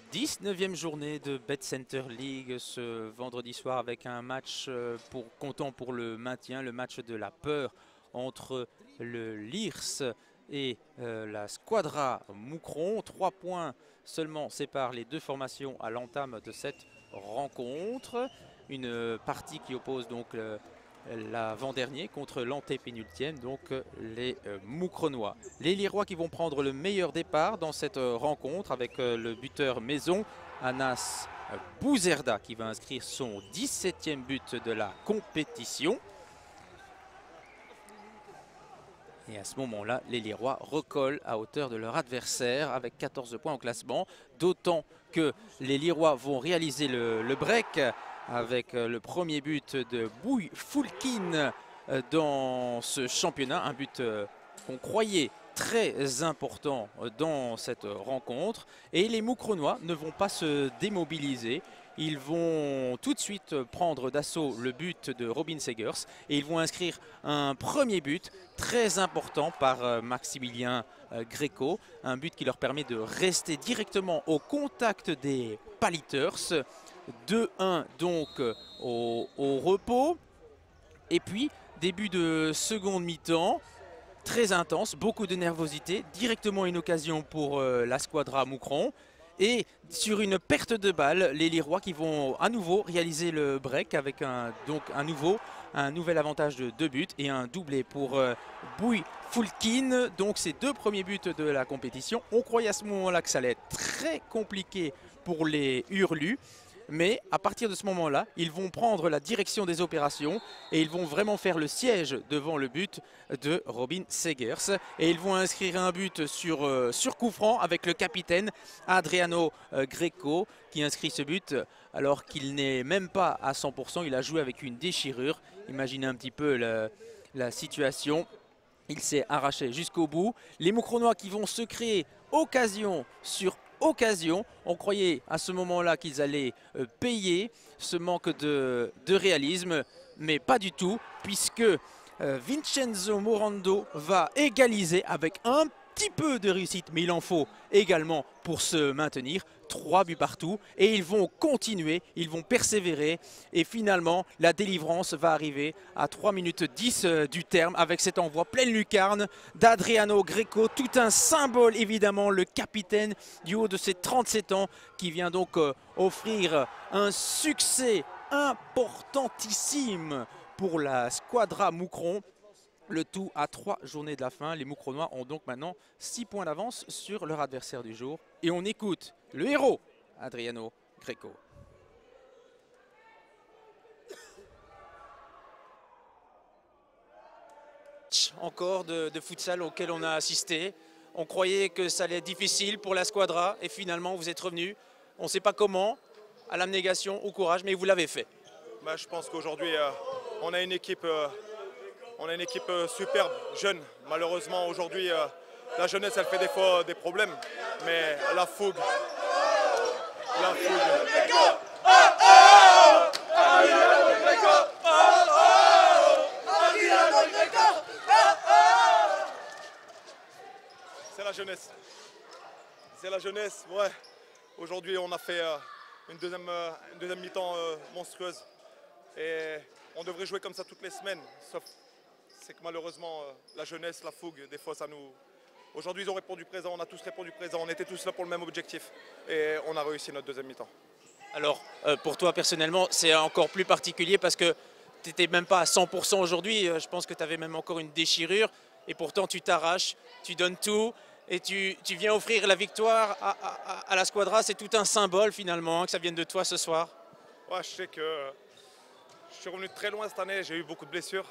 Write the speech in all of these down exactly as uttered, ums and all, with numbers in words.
dix-neuvième journée de Bet Center League ce vendredi soir avec un match pour, comptant pour le maintien, le match de la peur entre le Lierse et euh, la Squadra Moucron. Trois points seulement séparent les deux formations à l'entame de cette rencontre. Une partie qui oppose donc euh, l'avant-dernier contre l'antépénultième, donc les euh, Moucronois. Les Lirois qui vont prendre le meilleur départ dans cette euh, rencontre avec euh, le buteur maison, Anas Bouzerda, qui va inscrire son dix-septième but de la compétition. Et à ce moment-là, les Lirois recollent à hauteur de leur adversaire avec quatorze points au classement. D'autant que les Lirois vont réaliser le, le break avec le premier but de Bouy Foulkin dans ce championnat. Un but qu'on croyait très important dans cette rencontre. Et les Moucronois ne vont pas se démobiliser. Ils vont tout de suite prendre d'assaut le but de Robin Segers et ils vont inscrire un premier but très important par Maximilien Greco. Un but qui leur permet de rester directement au contact des Paliters. deux un donc au, au repos. Et puis début de seconde mi-temps. Très intense, beaucoup de nervosité, directement une occasion pour euh, la Squadra Moucron. Et sur une perte de balle, les Lirois qui vont à nouveau réaliser le break avec un, donc un, nouveau, un nouvel avantage de deux buts et un doublé pour euh, Bouy Foulkin. Donc ces deux premiers buts de la compétition. On croyait à ce moment-là que ça allait être très compliqué pour les Hurlus. Mais à partir de ce moment-là, ils vont prendre la direction des opérations et ils vont vraiment faire le siège devant le but de Robin Segers. Et ils vont inscrire un but sur, euh, sur coup franc avec le capitaine Adriano euh, Greco qui inscrit ce but alors qu'il n'est même pas à cent pour cent. Il a joué avec une déchirure. Imaginez un petit peu la, la situation. Il s'est arraché jusqu'au bout. Les Moucronois qui vont se créer occasion sur occasion. On croyait à ce moment-là qu'ils allaient euh, payer ce manque de, de réalisme, mais pas du tout, puisque euh, Vincenzo Morando va égaliser avec un petit peu de réussite, mais il en faut également pour se maintenir. Trois buts partout et ils vont continuer, ils vont persévérer et finalement la délivrance va arriver à trois minutes dix du terme avec cet envoi pleine lucarne d'Adriano Greco, tout un symbole évidemment, le capitaine du haut de ses trente-sept ans qui vient donc euh, offrir un succès importantissime pour la Squadra Moucron. Le tout à trois journées de la fin. Les Moucronois ont donc maintenant six points d'avance sur leur adversaire du jour. Et on écoute le héros, Adriano Greco. Encore de, de futsal auquel on a assisté. On croyait que ça allait être difficile pour la Squadra et finalement vous êtes revenu. On ne sait pas comment, à l'abnégation, au courage, mais vous l'avez fait. Bah, je pense qu'aujourd'hui, euh, on a une équipe... Euh On a une équipe superbe, jeune. Malheureusement, aujourd'hui, euh, la jeunesse, elle fait des fois des problèmes. Mais la fougue, la fougue. C'est la jeunesse. C'est la jeunesse, ouais. Aujourd'hui, on a fait euh, une deuxième, euh, une deuxième mi-temps euh, monstrueuse. Et on devrait jouer comme ça toutes les semaines, sauf... c'est que malheureusement, la jeunesse, la fougue, des fois ça nous... Aujourd'hui, ils ont répondu présent, on a tous répondu présent, on était tous là pour le même objectif et on a réussi notre deuxième mi-temps. Alors, euh, pour toi personnellement, c'est encore plus particulier parce que tu n'étais même pas à cent pour cent aujourd'hui, je pense que tu avais même encore une déchirure et pourtant tu t'arraches, tu donnes tout et tu, tu viens offrir la victoire à, à, à la Squadra. C'est tout un symbole finalement, que ça vienne de toi ce soir. Ouais, je sais que je suis revenu de très loin cette année, j'ai eu beaucoup de blessures.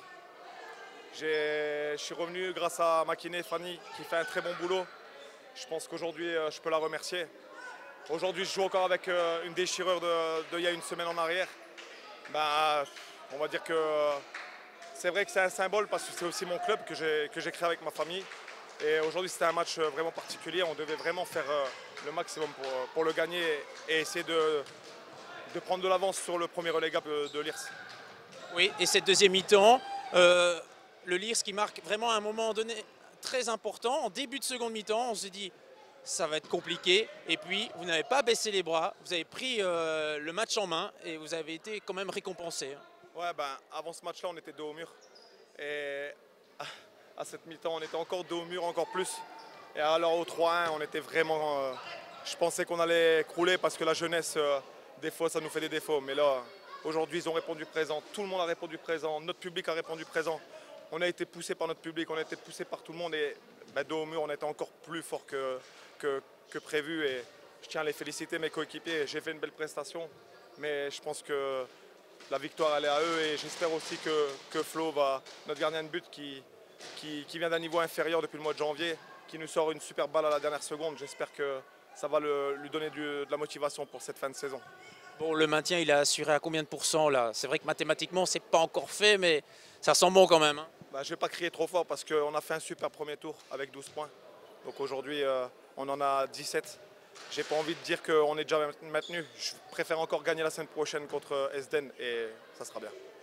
Je suis revenu grâce à ma kiné Fanny qui fait un très bon boulot. Je pense qu'aujourd'hui je peux la remercier. Aujourd'hui je joue encore avec une déchirure de, de il y a une semaine en arrière. Ben, on va dire que c'est vrai que c'est un symbole parce que c'est aussi mon club que j'ai que j'ai créé avec ma famille. Et aujourd'hui c'était un match vraiment particulier. On devait vraiment faire le maximum pour, pour le gagner et essayer de, de prendre de l'avance sur le premier relégable de Lierse. Oui, et cette deuxième mi-temps, euh, le Lierse qui marque vraiment à un moment donné très important. En début de seconde mi-temps, on s'est dit ça va être compliqué. Et puis, vous n'avez pas baissé les bras, vous avez pris euh, le match en main et vous avez été quand même récompensé. Ouais, ben, avant ce match-là, on était dos au mur. Et à cette mi-temps, on était encore dos au mur, encore plus. Et alors au trois un, on était vraiment... Euh, je pensais qu'on allait crouler parce que la jeunesse, euh, des fois, ça nous fait des défauts. Mais là, aujourd'hui, ils ont répondu présent. Tout le monde a répondu présent. Notre public a répondu présent. On a été poussé par notre public, on a été poussé par tout le monde. Et ben, dos au mur, on était encore plus fort que, que, que prévu. Et je tiens à les féliciter, mes coéquipiers. J'ai fait une belle prestation. Mais je pense que la victoire, elle est à eux. Et j'espère aussi que, que Flo, va, notre gardien de but, qui, qui, qui vient d'un niveau inférieur depuis le mois de janvier, qui nous sort une super balle à la dernière seconde. J'espère que ça va le, lui donner du, de la motivation pour cette fin de saison. Bon, le maintien, il est assuré à combien de pourcents là? C'est vrai que mathématiquement, c'est pas encore fait, mais ça sent bon quand même. Hein. Bah, je ne vais pas crier trop fort parce qu'on a fait un super premier tour avec douze points. Donc aujourd'hui, euh, on en a dix-sept. J'ai pas envie de dire qu'on est déjà maintenu. Je préfère encore gagner la semaine prochaine contre Esden et ça sera bien.